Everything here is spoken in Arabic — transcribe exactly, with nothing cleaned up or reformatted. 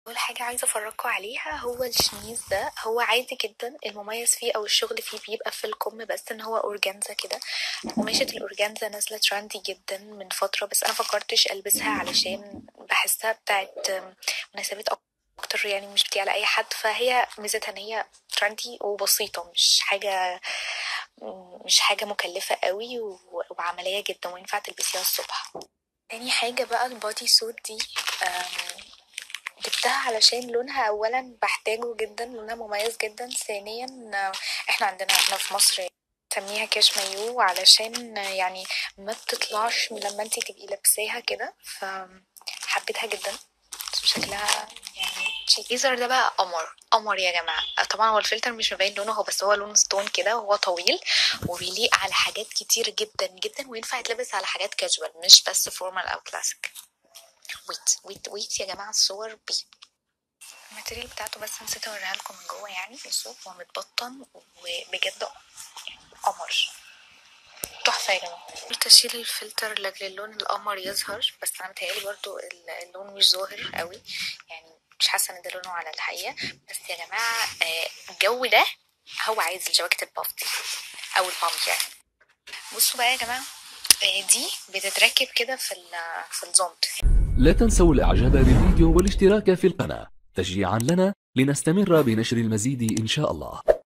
اول حاجه عايزه افرجكم عليها هو الشميز ده. هو عادي جدا، المميز فيه او الشغل فيه بيبقى في الكم بس ان هو اورجانزا كده. قماشة الاورجانزا نازله ترندي جدا من فتره، بس انا فكرتش البسها علشان بحسها بتاعت مناسبات اكتر، يعني مش بتيجي على اي حد. فهي ميزتها ان هي ترندي وبسيطه، مش حاجه مش حاجه مكلفه قوي و- وعمليه جدا وينفع تلبسيها الصبح. تاني حاجة بقى البادي سوت دي، أم، جبتها علشان لونها اولا بحتاجه جدا، لونها مميز جدا. ثانيا آه، احنا عندنا هنا في مصر نسميها كاش مايو، علشان آه، يعني ما بتطلعش لما انتي تبقي لابساها كده، فحبيتها جدا. شكلها يعني التيزر ده بقى قمر قمر يا جماعة. طبعا هو الفلتر مش مبين لونه، هو بس هو لون ستون كده وهو طويل وبيليق على حاجات كتير جدا جدا، وينفع يتلبس على حاجات كاجوال مش بس فورمال او كلاسيك. ويت ويت ويت يا جماعة، الصور بي الماتيريال بتاعته بس نسيت اوريها لكم من جوه. يعني بصوا هو متبطن وبجد قمر تحفة يا جماعة. قلت اشيل الفلتر لاجل اللون القمر يظهر، بس انا متهيألي برضو اللون مش ظاهر قوي، يعني مش حاسة ان ده لونه على الحقيقة. بس يا جماعة آه، الجو ده هو عايز الجواكت الباف دي او البامب يعني. بصوا بقى يا جماعة، آه، دي بتتركب كده في في الزونت. لا تنسوا الاعجاب بالفيديو والاشتراك في القناة تشجيعا لنا لنستمر بنشر المزيد إن شاء الله.